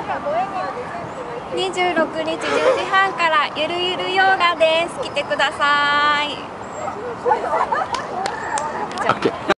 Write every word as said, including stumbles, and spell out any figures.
にじゅうろくにちじゅうじはんからゆるゆるヨガです。来てください。以上。